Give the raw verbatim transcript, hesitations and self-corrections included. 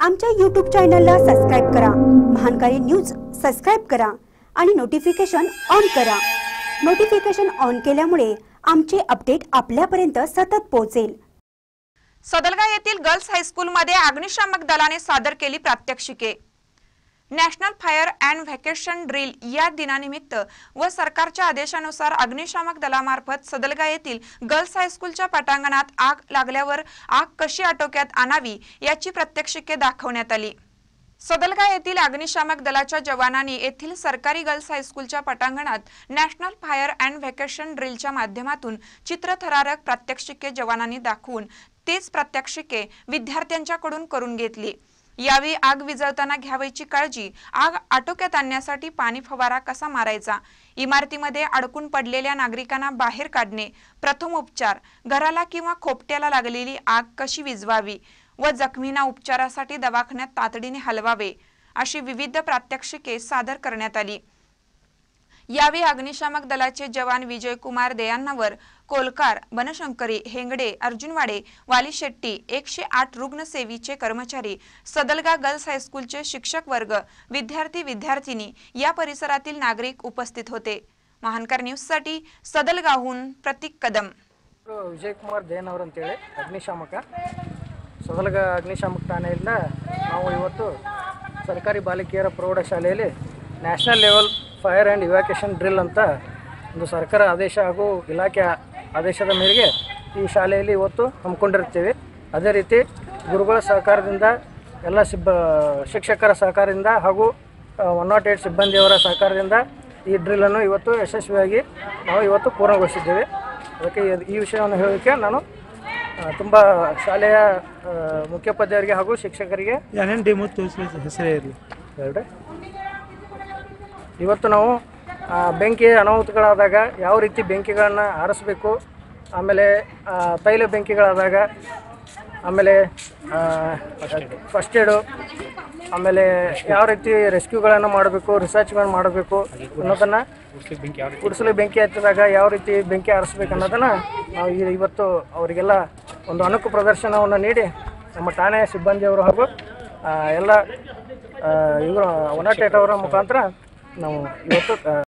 आमच्या यूट्यूब चॅनलला सबस्क्राइब करा, महानकारी न्यूज सबस्क्राइब करा आणि नोटिफिकेशन ऑन करा। नोटिफिकेशन ऑन केल्यामुळे आमचे अपडेट आपल्यापर्यंत सतत पोहोचेल। सदलगा येथील गर्ल्स हायस्कूलमध्ये अग्निशामक दलाने सादर केली प्रात्यक्षिके। National fire and vacation drill या दिनानिमित्त व सरकारच्या आदेशानुसार अग्निशामक दलामार्फत सदलगा येथील गर्ल्स हायस्कूलच्या पटांगणात आग लागल्यावर आग कशी आटोक्यात आणावी याची प्रात्यक्षिके दाखवण्यात आली। सदलगा येथील अग्निशामक दलाच्या जवानांनी येथील सरकारी गर्ल्स हायस्कूलच्या पटांगणात नॅशनल फायर अँड व्हॅकेशन ड्रिलच्या माध्यमातून चित्रथरारक प्रात्यक्षिके जवानांनी दाखवून तेच प्रात्यक्षिके विद्यार्थ्यांच्याकडून करून घेतली। यावेळी आग विझवताना घ्यावयाची काळजी, आग आटोक्यात आणण्यासाठी पाणी फवारा कसा मारायचा, इमारतीमध्ये अडकून पडलेल्या नागरिकांना बाहेर काढणे, प्रथम उपचार, घराला किंवा खोपट्याला लागलेली आग कशी विझवावी व जखमींना उपचारासाठी दवाखान्यात तातडीने हलवावे अशी विविध प्रात्यक्षिके सादर करण्यात आली। यावेळी अग्निशामक दलाचे जवान विजय कुमार देयांनावर, कोलकार, बनशंकरी, हेंगडे, अर्जुनवाडे, वाली शेट्टी, एकशे आठ रुग्णसेवीचे कर्मचारी, सदलगा गर्ल्स हायस्कूलचे शिक्षक वर्ग, विद्यार्थी विद्यार्थिनी या परिसरातील नागरिक उपस्थित होते। महानकर न्यूज साठी सदलगाहून प्रतीक कदम। विजय कुमार देयनवर ಅಂತ ಹೇಳಿ ಅಗ್ನಿಶಾಮಕ ಸದಲಗಾ ಅಗ್ನಿಶಾಮಕ ಠಾಣೆಯಿಂದ ನಾವು ಇವತ್ತು ಸರ್ಕಾರಿ ಬಾಲಕಿಯರ ಪ್ರೌಢಶಾಲೆಯಲ್ಲಿ national level fire and evacuation drill ಅಂತ ಒಂದು ಸರ್ಕಾರ ಆದೇಶ ಹಾಗೂ ಇಲಾಖೆ ಆದೇಶದ ಮೇರೆಗೆ ಈ ಶಾಲೆಯಲ್ಲಿ ಇವತ್ತು ಹಮ್ಮಿಕೊಂಡಿರ್ತೀವಿ। ಅದೇ ರೀತಿ ಗುರುಗಳ ಸಹಕಾರದಿಂದ ಎಲ್ಲ ಸಿಬ್ಬ ಶಿಕ್ಷಕರ ಸಹಕಾರದಿಂದ ಹಾಗೂ ಒನ್ ನಾಟ್ ಏಟ್ ಸಿಬ್ಬಂದಿಯವರ ಸಹಕಾರದಿಂದ ಈ ಡ್ರಿಲ್ಲನ್ನು ಇವತ್ತು ಯಶಸ್ವಿಯಾಗಿ ನಾವು ಇವತ್ತು ಪೂರ್ಣಗೊಳಿಸಿದ್ದೇವೆ। ಅದಕ್ಕೆ ಈ ವಿಷಯವನ್ನು ಹೇಳೋಕ್ಕೆ ನಾನು ತುಂಬ ಶಾಲೆಯ ಮುಖ್ಯೋಪಾಧ್ಯಾಯರಿಗೆ ಹಾಗೂ ಶಿಕ್ಷಕರಿಗೆ ಏನೇನು ಡೆಮೋ ತೋರಿಸಿ ಹೆಸರೇ ಇರಲಿ ಹೇಳ್ರಿ। ಇವತ್ತು ನಾವು ಬೆಂಕಿ ಅನಾಹುತಗಳಾದಾಗ ಯಾವ ರೀತಿ ಬೆಂಕಿಗಳನ್ನು ಆರಿಸಬೇಕು, ಆಮೇಲೆ ತೈಲ ಬೆಂಕಿಗಳಾದಾಗ ಆಮೇಲೆ ಫಸ್ಟ್ ಏಡು, ಆಮೇಲೆ ಯಾವ ರೀತಿ ರೆಸ್ಕ್ಯೂಗಳನ್ನು ಮಾಡಬೇಕು, ರಿಸರ್ಚ್ಗಳನ್ನು ಮಾಡಬೇಕು ಅನ್ನೋದನ್ನು, ಗುಡಿಸಲು ಬೆಂಕಿ ಹತ್ತಿದಾಗ ಯಾವ ರೀತಿ ಬೆಂಕಿ ಆರಿಸ್ಬೇಕು ಅನ್ನೋದನ್ನು ನಾವು ಇವತ್ತು ಅವರಿಗೆಲ್ಲ ಒಂದು ಅನುಕು ಪ್ರದರ್ಶನವನ್ನು ನೀಡಿ ನಮ್ಮ ಠಾಣೆಯ ಸಿಬ್ಬಂದಿಯವರು ಹಾಗೂ ಎಲ್ಲ ಇವರು ಒನ್ ನಾಟ್ ಏಟ್ ಅವರ ಮುಖಾಂತರ ನಾವು ಇವತ್ತು